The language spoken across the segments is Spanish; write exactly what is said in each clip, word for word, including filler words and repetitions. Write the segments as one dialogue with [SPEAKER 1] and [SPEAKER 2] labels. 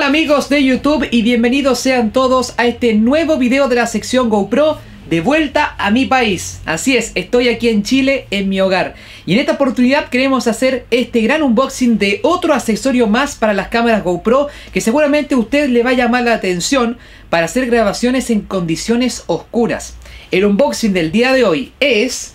[SPEAKER 1] amigos de YouTube y bienvenidos sean todos a este nuevo video de la sección GoPro de vuelta a mi país. Así es, estoy aquí en Chile, en mi hogar. Y en esta oportunidad queremos hacer este gran unboxing de otro accesorio más para las cámaras GoPro que seguramente a usted le va a llamar la atención para hacer grabaciones en condiciones oscuras. El unboxing del día de hoy es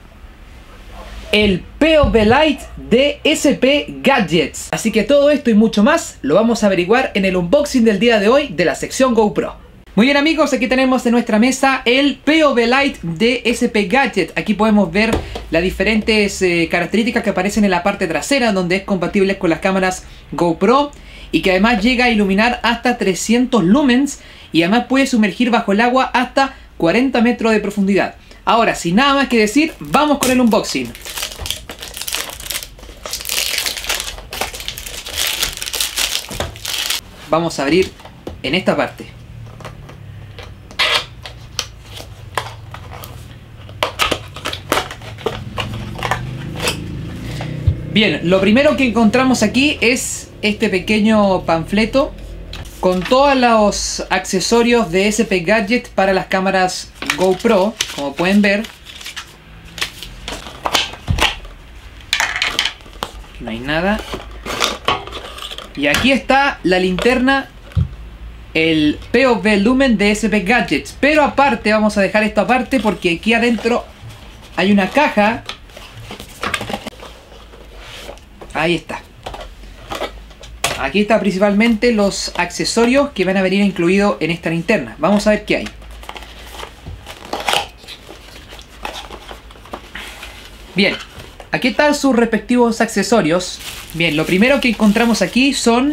[SPEAKER 1] el P O V Lite de S P Gadgets. Así que todo esto y mucho más lo vamos a averiguar en el unboxing del día de hoy de la sección GoPro. Muy bien amigos, aquí tenemos en nuestra mesa el P O V Lite de S P Gadgets. Aquí podemos ver las diferentes eh, características que aparecen en la parte trasera, donde es compatible con las cámaras GoPro y que además llega a iluminar hasta trescientos lumens y además puede sumergir bajo el agua hasta cuarenta metros de profundidad. Ahora, sin nada más que decir, vamos con el unboxing. Vamos a abrir en esta parte. Bien, lo primero que encontramos aquí es este pequeño panfleto con todos los accesorios de S P Gadget para las cámaras GoPro, como pueden ver. No hay nada. Y aquí está la linterna, el P O V Lumen de S P Gadgets. Pero aparte, vamos a dejar esto aparte porque aquí adentro hay una caja. Ahí está. Aquí está principalmente los accesorios que van a venir incluidos en esta linterna. Vamos a ver qué hay. Bien, aquí están sus respectivos accesorios. Bien, lo primero que encontramos aquí son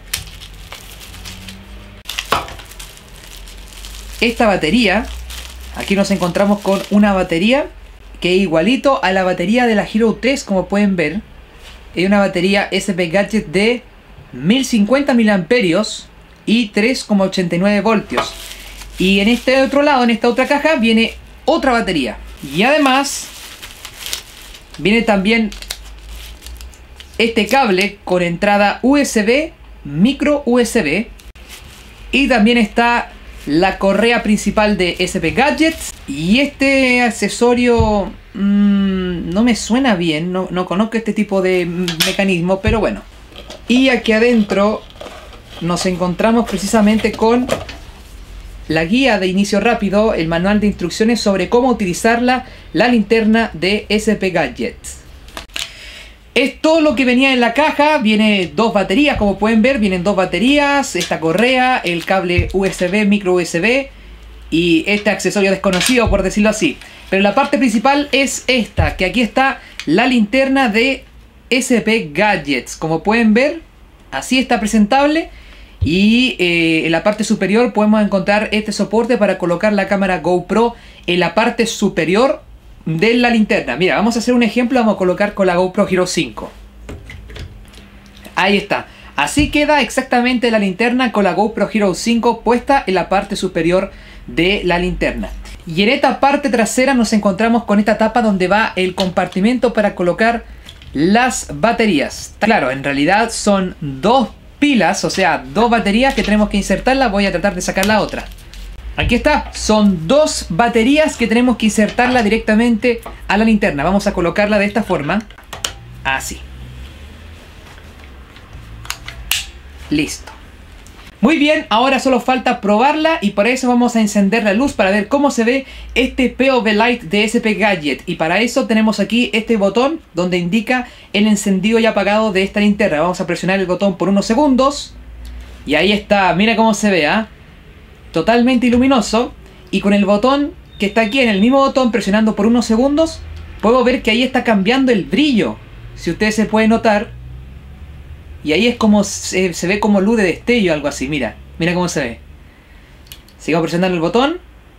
[SPEAKER 1] esta batería. Aquí nos encontramos con una batería que es igualito a la batería de la Hero tres, como pueden ver. Es una batería S P Gadget de mil cincuenta miliamperios y tres coma ochenta y nueve voltios. Y en este otro lado, en esta otra caja, viene otra batería. Y además viene también este cable con entrada U S B, micro U S B. Y también está la correa principal de S P Gadgets. Y este accesorio mmm, no me suena bien, no, no conozco este tipo de mecanismo, pero bueno. Y aquí adentro nos encontramos precisamente con la guía de inicio rápido, el manual de instrucciones sobre cómo utilizar la, la linterna de S P Gadgets. Es todo lo que venía en la caja. Viene dos baterías, como pueden ver, vienen dos baterías, esta correa, el cable U S B, micro U S B y este accesorio desconocido, por decirlo así. Pero la parte principal es esta, que aquí está la linterna de S P Gadgets. Como pueden ver, así está presentable. Y eh, en la parte superior podemos encontrar este soporte para colocar la cámara GoPro en la parte superior de la linterna. Mira, vamos a hacer un ejemplo. Vamos a colocar con la GoPro Hero cinco. Ahí está. Así queda exactamente la linterna con la GoPro Hero cinco puesta en la parte superior de la linterna. Y en esta parte trasera nos encontramos con esta tapa donde va el compartimento para colocar las baterías. Claro, en realidad son dos pilas, o sea, dos baterías que tenemos que insertarlas. Voy a tratar de sacar la otra. Aquí está, son dos baterías que tenemos que insertarla directamente a la linterna. Vamos a colocarla de esta forma. Así. Listo. Muy bien, ahora solo falta probarla y para eso vamos a encender la luz para ver cómo se ve este P O V Lite de S P Gadget. Y para eso tenemos aquí este botón donde indica el encendido y apagado de esta linterna. Vamos a presionar el botón por unos segundos y ahí está, mira cómo se ve, ¿eh? Totalmente luminoso. Y con el botón que está aquí, en el mismo botón, presionando por unos segundos, puedo ver que ahí está cambiando el brillo, si ustedes se pueden notar. Y ahí es como se, se ve como luz de destello, algo así. Mira, mira cómo se ve. Sigo presionando el botón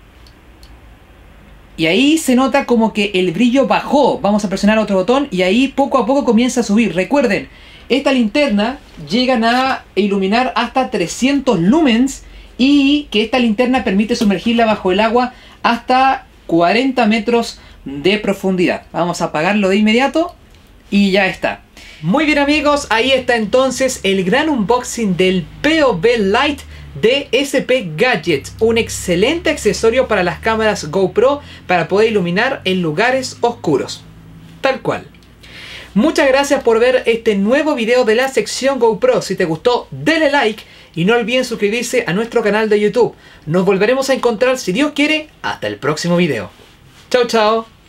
[SPEAKER 1] y ahí se nota como que el brillo bajó. Vamos a presionar otro botón y ahí poco a poco comienza a subir. Recuerden, esta linterna llegan a iluminar hasta trescientos lumens y que esta linterna permite sumergirla bajo el agua hasta cuarenta metros de profundidad. Vamos a apagarlo de inmediato y ya está. Muy bien amigos, ahí está entonces el gran unboxing del P O V Lite de S P Gadgets, un excelente accesorio para las cámaras GoPro para poder iluminar en lugares oscuros, tal cual. Muchas gracias por ver este nuevo video de la sección GoPro. Si te gustó, dale like y no olviden suscribirse a nuestro canal de YouTube. Nos volveremos a encontrar, si Dios quiere, hasta el próximo video. Chao, chao.